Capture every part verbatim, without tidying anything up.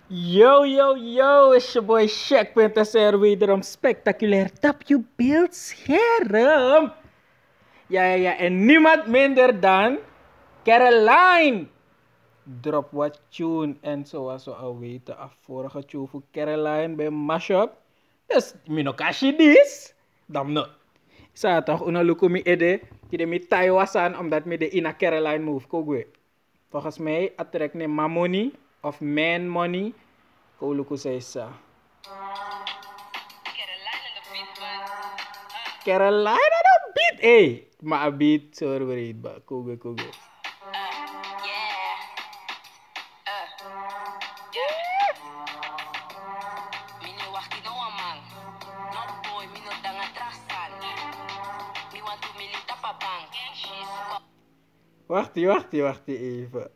Yo, yo, yo, is je boy Shaq Pintas er wederom spectaculair op je beeldscherm. Ja, ja, ja, en niemand minder dan Caroline. Drop wat tune en zoals we al weten, af vorige tune voor Caroline bij Mashup. Dus, minokashi dis. Dan no. Sa toch una lukumi ede, kide mi Taiwasan omdat mi de ina Caroline move kogwe. Volgens mij attrek ne mamoni of man money. Koluku sa. Caroline ada beat eh. Ma beat sorry berit ba. Kogwe kogwe. Wacht, wacht, wacht even.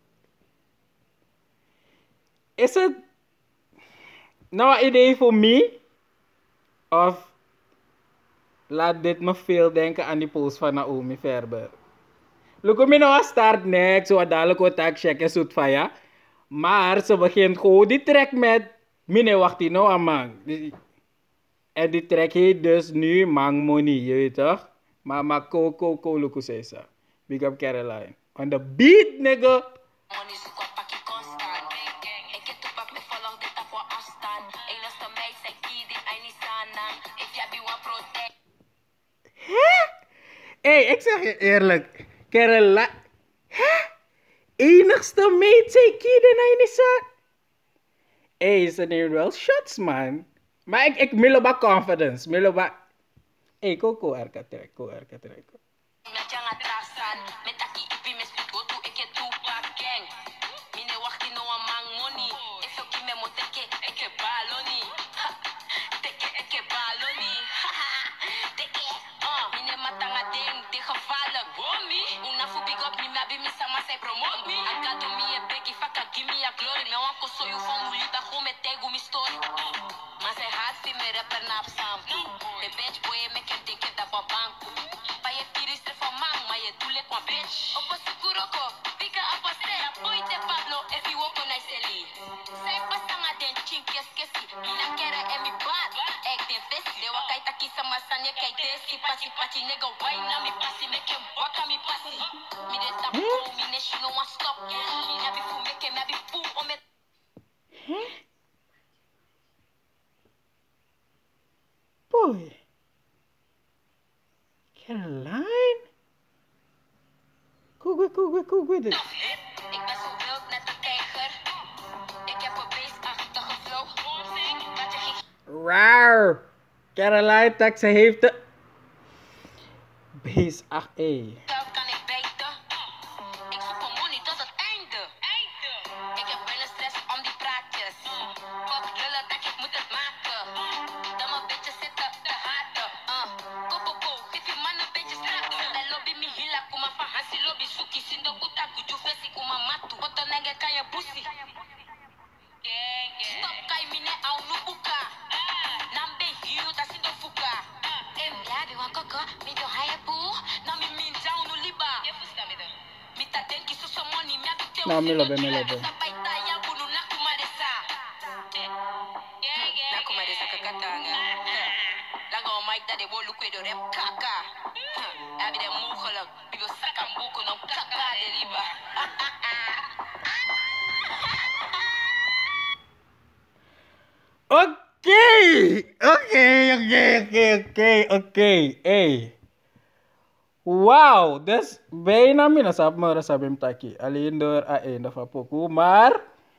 Is het nou een idee voor mij? Of laat dit me veel denken aan die post van Naomi Verber? Look, ik nou start next, zo dadelijk wat ik checken zoet van ja. Maar ze begint gewoon die track met mine wacht nou aan man. En die track heet dus nu Mang Money, je weet toch? Maar maar ko ko ko look hoe zei ze. Big up Caroline. On the beat, nigga. Hé, ik zeg je eerlijk. Caroline. Hè? Enigste meid zei kieden naar je zak. Hé, ze neemt wel shots, man. Maar ik, ik miloba confidence. Miloba. Hé, ko ko erka trek, ko erka trek. Boy. Caroline? Koegwe, koegwe, koegwe. Ik ben zo wild net een tijger. Ik heb een beestachtige flow. Raar. Caroline, tak, ze heeft de... Beestach, ey. Kan ik bijten? Ik zoek een money tot het einde. Ik heb bijna stress om die praatjes. Fuck lullen, dat ik moet het maken. Dan mijn bitches zitten te haten. Kopoko, geef je man een beetje strak. Dan lobby mi hila, kuma van hansi lobby suki. Sindo kuta kuju fesi kuma matu. Wat dan nenge kan je pussy. Stop kai mine au nubuka. Nambe hiu da sindo fuka. Em yabi wa koko, mi do haya pu. Na mi min down no liba. Mi ta den ki so money, mi abi te. Na mi lobe, mi lobe. Oké, oké, oké, oké, oké, oké. Hey. Wauw, dus bijna mina sap mara sabim taki. Alleen door a einde van pokoe, maar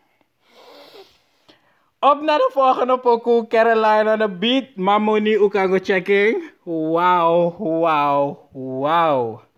op naar de volgende pokoe, Caroline on the beat. Mamoni ukango checking. Wauw, wauw, wauw.